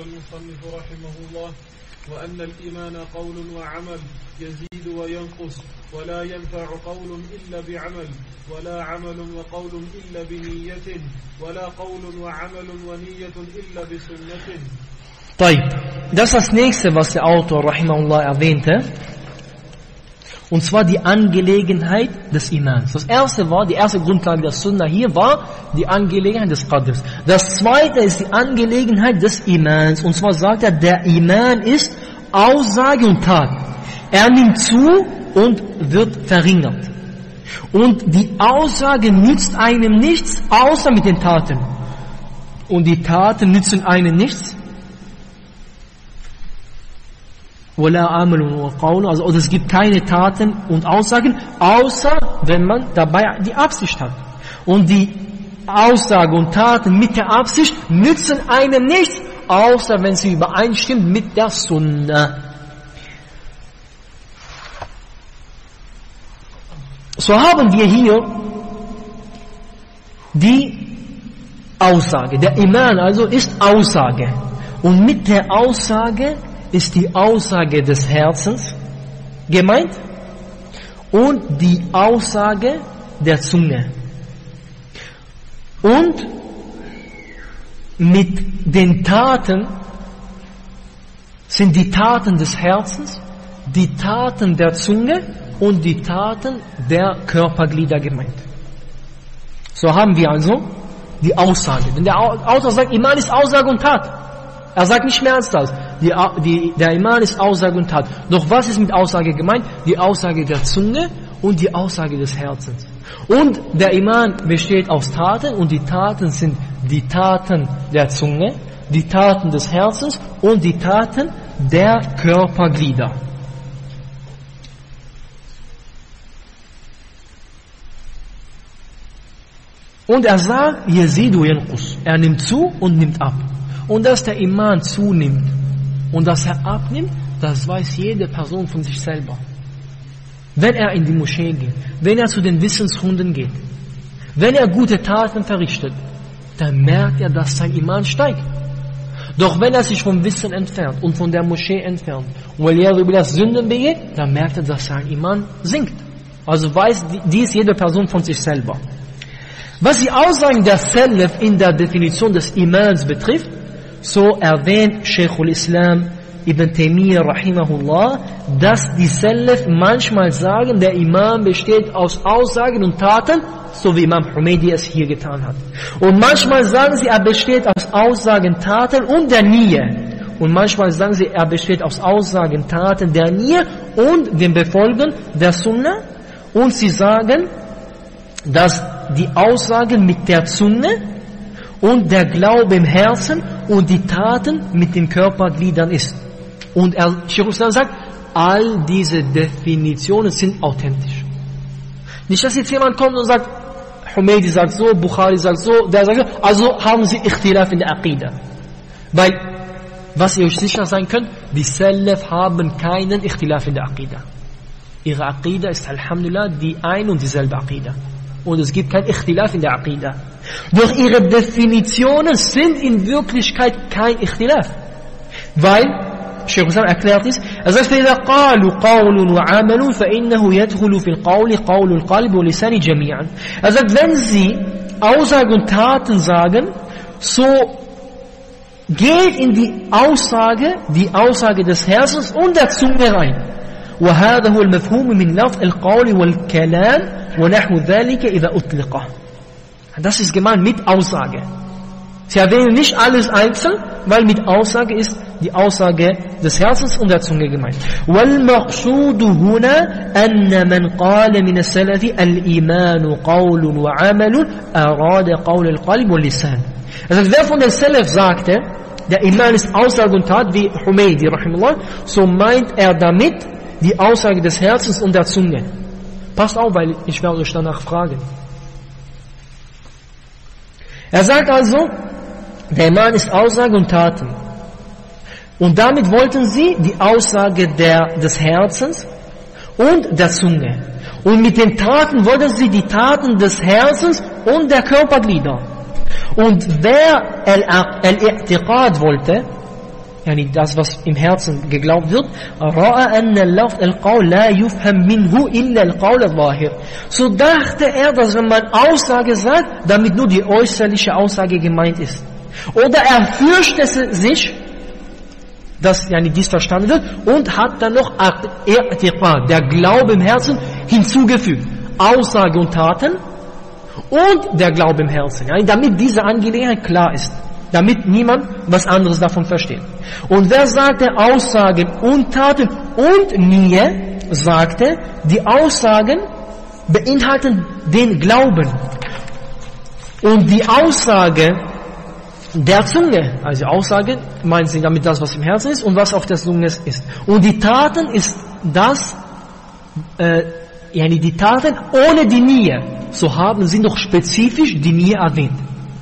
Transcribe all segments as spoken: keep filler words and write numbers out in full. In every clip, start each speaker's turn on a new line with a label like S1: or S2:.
S1: المصنف رحمه الله وأن الإيمان قول وعمل يزيد وينقص ولا ينفع قول إلا بعمل ولا عمل وقول إلا بنية ولا قول وعمل ونية إلا بسنة.
S2: طيب, das ist das nächste, was der Autor Rahimahullah erwähnte. Und zwar die Angelegenheit des Imans. Das erste war, die erste Grundlage der Sunna hier war die Angelegenheit des Qadrs. Das zweite ist die Angelegenheit des Imans. Und zwar sagt er, der Iman ist Aussage und Tat. Er nimmt zu und wird verringert. Und die Aussage nützt einem nichts, außer mit den Taten. Und die Taten nützen einem nichts. Also, also es gibt keine Taten und Aussagen, außer wenn man dabei die Absicht hat. Und die Aussage und Taten mit der Absicht nützen einem nichts, außer wenn sie übereinstimmt mit der Sunna. So haben wir hier die Aussage. Der Iman also ist Aussage. Und mit der Aussage ist die Aussage des Herzens gemeint und die Aussage der Zunge. Und mit den Taten sind die Taten des Herzens, die Taten der Zunge und die Taten der Körperglieder gemeint. So haben wir also die Aussage. Denn der Autor sagt, Iman ist Aussage und Tat. Er sagt nicht mehr als das. Die, die, der Iman ist Aussage und Tat. Doch was ist mit Aussage gemeint? Die Aussage der Zunge und die Aussage des Herzens. Und der Iman besteht aus Taten und die Taten sind die Taten der Zunge, die Taten des Herzens und die Taten der Körperglieder. Und er sagt, Yazidu yanqus. Er nimmt zu und nimmt ab. Und dass der Iman zunimmt und dass er abnimmt, das weiß jede Person von sich selber. Wenn er in die Moschee geht, wenn er zu den Wissensrunden geht, wenn er gute Taten verrichtet, dann merkt er, dass sein Iman steigt. Doch wenn er sich vom Wissen entfernt und von der Moschee entfernt und weil er über das Sünden begeht, dann merkt er, dass sein Iman sinkt. Also weiß dies jede Person von sich selber. Was die Aussagen der Salaf in der Definition des Imans betrifft, so erwähnt Sheikhul Islam Ibn Taymiyyah rahimahullah, dass die Salaf manchmal sagen, der Iman besteht aus Aussagen und Taten, so wie Imam Humaydi es hier getan hat. Und manchmal sagen sie, er besteht aus Aussagen, Taten und der Niyyah. Und manchmal sagen sie, er besteht aus Aussagen, Taten, der Niyyah und dem Befolgen der Sunna. Und sie sagen, dass die Aussagen mit der Zunge und der Glaube im Herzen und die Taten mit den Körpergliedern ist. Und er, Shaykh al-Islam sagt, all diese Definitionen sind authentisch. Nicht, dass jetzt jemand kommt und sagt, Humaydi sagt so, Bukhari sagt so, der sagt so, also haben sie Ikhtilaf in der Aqida. Weil, was ihr euch sicher sein könnt, die Salaf haben keinen Ikhtilaf in der Aqida. Ihre Aqida ist Alhamdulillah die ein und dieselbe Aqida. Und es gibt kein Ikhtilaf in der Aqida. Doch ihre Definitionen sind in Wirklichkeit kein Ikhtilaf. Weil, Shaykh al-Islam erklärt es, er sagt, فَإِذَا قَالُوا قَوْلٌ وَعَمَلٌ فَإِنَّهُ يَدْخُلُ فِي الْقَوْلِ قَوْلُ الْقَلْبِ وَلِسَانِ جَمِيعًا. Er sagt, wenn sie Aussage und Taten sagen, so geht in die Aussage, die Aussage des Herzens und der Zunge rein. وهذا هو المفهوم من لفظ القول والكلام ونحو ذلك إذا أطلق. Das ist gemeint mit Aussage. Sie erwähnen nicht alles einzeln, weil mit Aussage ist die Aussage des Herzens und der Zunge gemeint. والمقصود هنا أن من قال من السلف الإيمان قول وعمل أراد قول القلب واللسان. Also wer von den Salaf sagte, der Iman ist Aussage und Tat, wie Humaydi rahimahullah, so meint er damit die Aussage des Herzens und der Zunge. Passt auf, weil ich werde euch danach fragen. Er sagt also, der Iman ist Aussage und Taten. Und damit wollten sie die Aussage der, des Herzens und der Zunge. Und mit den Taten wollten sie die Taten des Herzens und der Körperglieder. Und wer Al-I'tiqad wollte, yani das, was im Herzen geglaubt wird, so dachte er, dass wenn man Aussage sagt, damit nur die äußerliche Aussage gemeint ist. Oder er fürchtete sich, dass yani dies verstanden wird, und hat dann noch der Glaube im Herzen hinzugefügt. Aussage und Taten und der Glaube im Herzen. Yani damit diese Angelegenheit klar ist. Damit niemand was anderes davon versteht. Und wer sagte Aussagen und Taten und Niyyah, sagte, die Aussagen beinhalten den Glauben. Und die Aussage der Zunge, also Aussage, meinen sie damit das, was im Herzen ist und was auf der Zunge ist. Und die Taten ist das, äh, yani die Taten ohne die Niyyah. So haben sie noch spezifisch die Niyyah erwähnt.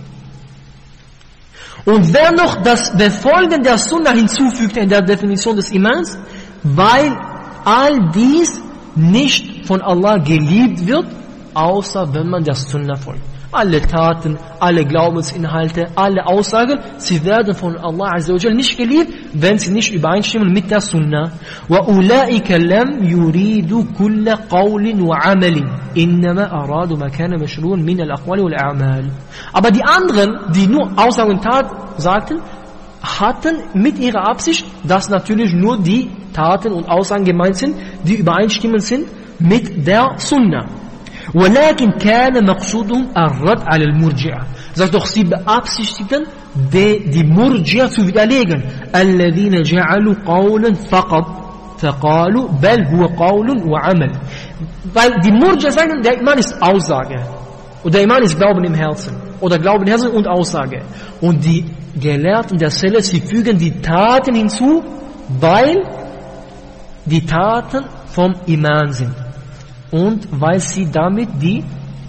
S2: Und wer noch das Befolgen der Sunna hinzufügt in der Definition des Imans, weil all dies nicht von Allah geliebt wird, außer wenn man der Sunna folgt. Alle Taten, alle Glaubensinhalte, alle Aussagen, sie werden von Allah Azza wa Jal nicht geliebt, wenn sie nicht übereinstimmen mit der Sunna. وَأُولَٰئِكَ لَمْ يُرِيدُوا كُلَّ قَوْلٍ وَعَمَلٍ إِنَّمَا أَرَادُوا مَا كَانَ مَشْرُوعًا مِنَ الْأَقْوَالِ وَالْأَعْمَالِ. Aber die anderen, die nur Aussagen und Taten sagten, hatten mit ihrer Absicht, dass natürlich nur die Taten und Aussagen gemeint sind, die übereinstimmend sind mit der Sunna. ولكن كان مقصودهم الرد على المرجئة. Sagt doch, sie beabsichtigten, die, die Murji'a zu widerlegen. الذين جعلوا قولا فقط فقالوا بل هو قول وعمل. Weil die Murji'a sagen, der Iman ist Aussage. Und der Iman ist Glauben im Herzen. Oder Glauben im Herzen und Aussage. Und die Gelehrten der Salaf, sie fügen die Taten hinzu, weil die Taten vom Iman sind. Und weil sie damit die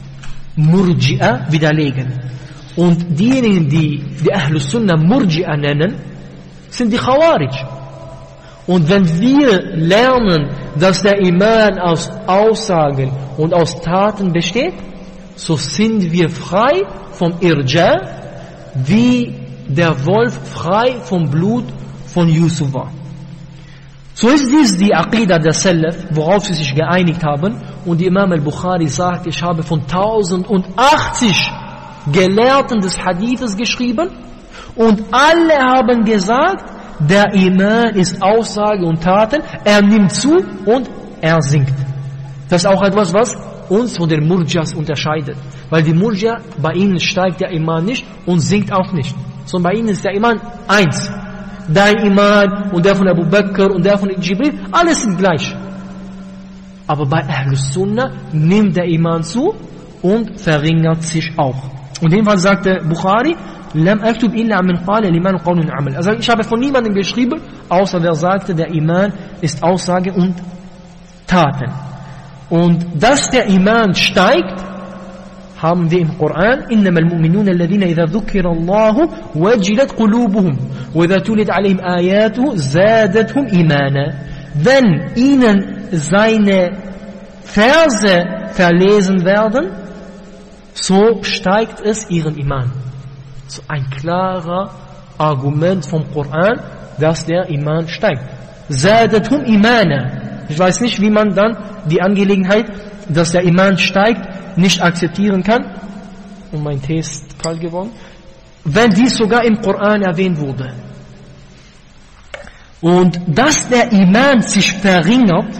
S2: Murji'a widerlegen. Und diejenigen, die die Ahlus Sunnah Murji'a nennen, sind die Khawarij. Und wenn wir lernen, dass der Iman aus Aussagen und aus Taten besteht, so sind wir frei vom Irja, wie der Wolf frei vom Blut von Yusuf war. So ist dies die Aqidah der Salaf, worauf sie sich geeinigt haben. Und Imam al-Bukhari sagt, ich habe von tausendachtzig Gelehrten des Hadithes geschrieben und alle haben gesagt, der Iman ist Aussage und Taten, er nimmt zu und er sinkt. Das ist auch etwas, was uns von den Murji'as unterscheidet. Weil die Murji'a, bei ihnen steigt der Iman nicht und sinkt auch nicht. Sondern bei ihnen ist der Iman eins. Dein Iman und der von Abu Bakr und der von Jibril, alles sind gleich. Aber bei Ahlus Sunnah nimmt der Iman zu und verringert sich auch. Und jedenfalls sagte Bukhari, Lam aktub illa min qala liman qawlun amal. Also ich habe von niemandem geschrieben, außer wer sagte, der Iman ist Aussage und Taten. Und dass der Iman steigt, haben wir im Koran, إنما المؤمنون الذين إذا ذكر الله وجلت قلوبهم وإذا تليت عليهم آياته زادتهم إيمانا. Wenn ihnen seine Verse verlesen werden, so steigt es ihren Iman. So ein klarer Argument vom Koran, dass der Iman steigt. زادتهم إيمانا. Ich weiß nicht, wie man dann die Angelegenheit, dass der Iman steigt, nicht akzeptieren kann. Und mein Tee ist kalt geworden. Wenn dies sogar im Koran erwähnt wurde. Und dass der Iman sich verringert,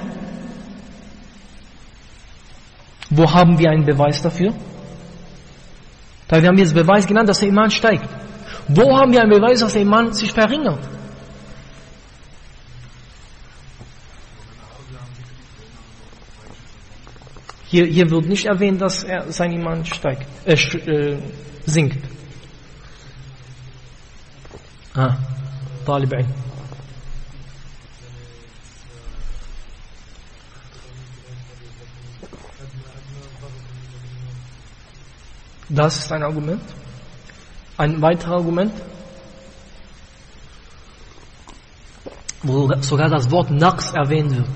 S2: wo haben wir einen Beweis dafür? Da wir haben jetzt Beweis genannt, dass der Iman steigt. Wo haben wir einen Beweis, dass der Iman sich verringert? Hier, hier wird nicht erwähnt, dass er sein Iman steigt, äh, äh, sinkt. Ah, Talib Ilm. Das ist ein Argument. Ein weiteres Argument, wo sogar das Wort Naqs erwähnt wird.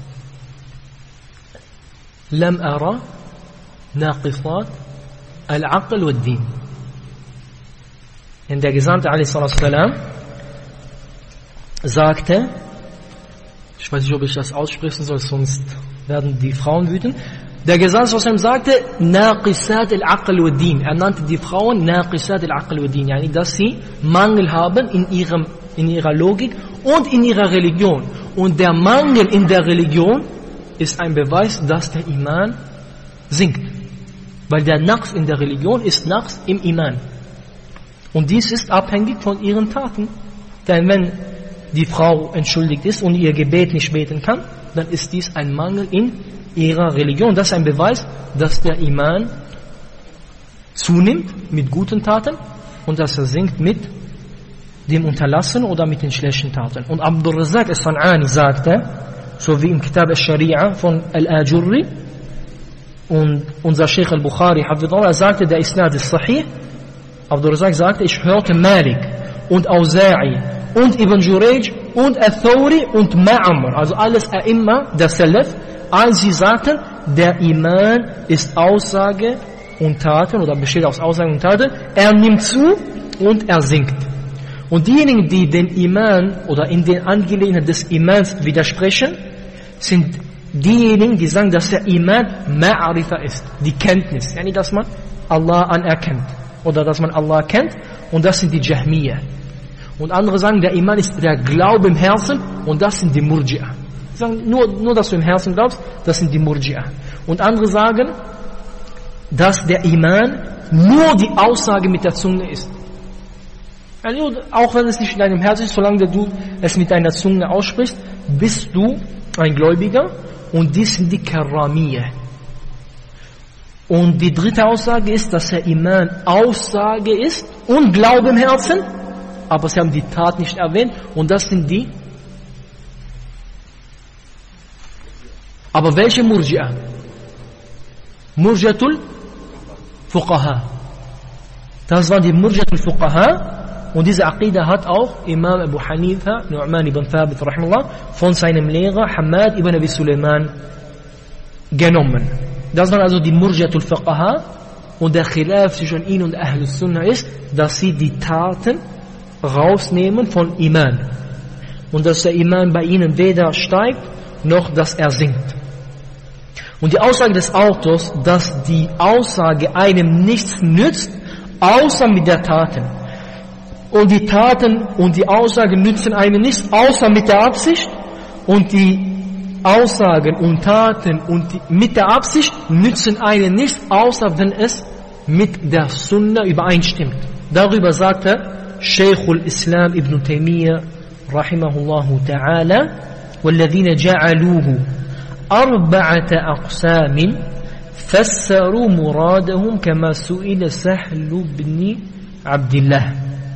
S2: Lam ara naqisat al-aql wa ad-din. In der Gesandte alaihi salatu wassalam sagte, ich weiß nicht, ob ich das aussprechen soll, sonst werden die Frauen wütend. Der Gesandte sallallahu sagte, Naqisat al-Aql wa Din. Er nannte die Frauen Naqisat al-Aql wa Din, yani, dass sie Mangel haben in, ihrem, in ihrer Logik und in ihrer Religion. Und der Mangel in der Religion ist ein Beweis, dass der Iman sinkt. Weil der Naqs in der Religion ist Naqs im Iman. Und dies ist abhängig von ihren Taten. Denn wenn die Frau entschuldigt ist und ihr Gebet nicht beten kann, dann ist dies ein Mangel in ihrer Religion. Das ist ein Beweis, dass der Iman zunimmt mit guten Taten und dass er sinkt mit dem Unterlassen oder mit den schlechten Taten. Und Abdul Razak al-San'ani sagte, so wie im Kitab al-Sharia von al-Ajurri, und unser Sheikh al-Bukhari, er sagte, der Isnad ist sahih. Abdul Razak sagte, ich hörte Malik und Auza'i und Ibn Jurayj und Al-Thawri und Ma'amr, also alles A'imma der Salaf, als sie sagten, der Iman ist Aussage und Taten oder besteht aus Aussagen und Taten, er nimmt zu und er sinkt. Und diejenigen, die den Iman oder in den Angelegenheiten des Imans widersprechen, sind diejenigen, die sagen, dass der Iman Ma'arifa ist, die Kenntnis, yani dass man Allah anerkennt oder dass man Allah kennt, und das sind die Jahmiyyah. Und andere sagen, der Iman ist der Glaube im Herzen, und das sind die Murji'ah. Sie sagen, nur, nur dass du im Herzen glaubst, das sind die Murji'ah. Und andere sagen, dass der Iman nur die Aussage mit der Zunge ist. Also, auch wenn es nicht in deinem Herzen ist, solange du es mit deiner Zunge aussprichst, bist du ein Gläubiger, und dies sind die Karamiyyah. Und die dritte Aussage ist, dass der Iman Aussage ist und Glaube im Herzen, aber sie haben die Tat nicht erwähnt, und das sind die. Aber welche Murji'ah? Murji'atul Fuqaha. Das waren die Murji'atul Fuqaha, und diese Aqidah hat auch Imam Abu Hanifa, Nu'man ibn Thabit, rahimahullah, von seinem Lehrer Hamad ibn Abi Sulaiman genommen. Das waren also die Murji'atul Fuqaha, und der Khilaf zwischen ihnen und Ahl Sunnah ist, dass sie die Taten rausnehmen von Iman. Und dass der Iman bei ihnen weder steigt, noch dass er sinkt. Und die Aussage des Autors, dass die Aussage einem nichts nützt, außer mit der Taten. Und die Taten und die Aussagen nützen einem nichts, außer mit der Absicht. Und die Aussagen und Taten und die, mit der Absicht nützen einem nichts, außer wenn es mit der Sunna übereinstimmt. Darüber sagte Shaykh al-Islam Ibn Taymiyyah rahimahullahu ta'ala, وَالَّذِينَ جَعَلُوهُ أَرْبَعَةَ أَقْسَامٍ فَسَّرُوا مُرَادَهُمْ كَمَا سُئِلَ سَهْلُ بْنِ عَبْدِ اللَّهِ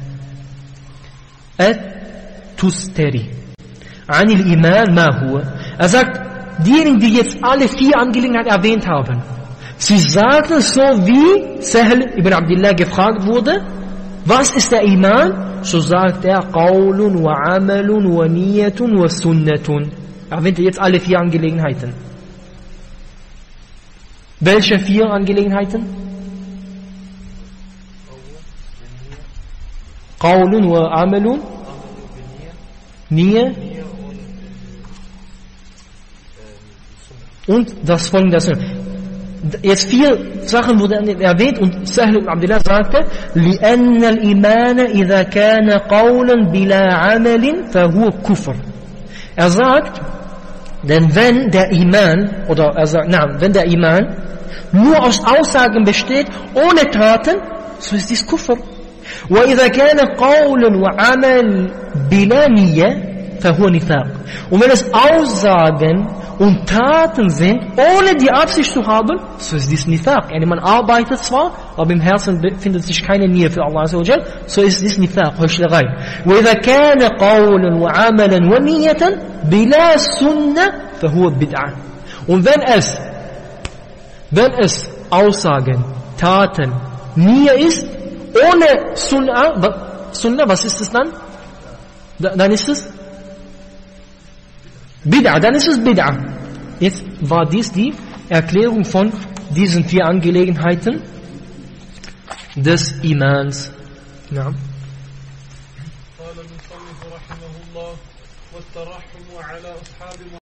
S2: التُّسْتَرِي عَنِ الْإِيمَانِ مَا هُوَ. Er sagt, diejenigen, die jetzt alle vier Angelegenheiten erwähnt haben, sie sagten so, wie Sahl ibn Abdullah gefragt wurde, was ist der Iman? So sagt er, Qawlun wa Amalun wa Niyatun wa Sunnatun. Er erwähnt jetzt alle vier Angelegenheiten. Welche vier Angelegenheiten? Qawlun wa Amalun, Niyah und das Folgende. Jetzt vier Sachen wurden erwähnt, und Sahl ibn Abdullah sagte, لِأَنَّ الْإِيمَانَ إِذَا كَانَ قَوْلًا بِلَا عَمَلٍ فَهُوَ كُفْرٌ. Er sagt, denn wenn der Iman, oder er sagt, nein, wenn der Iman nur aus Aussagen besteht, ohne Taten, so ist dies Kufr. وَإِذَا كَانَ قَوْلًا وَعَمَلٍ بِلَا نِيَّةٍ فَهُوَ نِفَاقٌ. Und wenn es Aussagen und Taten sind, ohne die Absicht zu haben, so ist dies Nifaq. Yani man arbeitet zwar, aber im Herzen befindet sich keine Nähe für Allah, so ist dies Nifaq, Heuchlerei. وَإِذَا كَانَ قَوْلًا وَعَمَلًا وَنِيَّةً بِلَا سُنَّةٍ فَهُوَ بِدْعَةٌ. Und wenn es, wenn es Aussagen, Taten, Niyyah ist, ohne Sunnah, Sunnah, was ist es dann? Dann ist es Bid'a, dann ist es Bid'a. Jetzt war dies die Erklärung von diesen vier Angelegenheiten des Imans. Ja.
S1: قال المصنف المصنف رحمه الله والترحم على أصحاب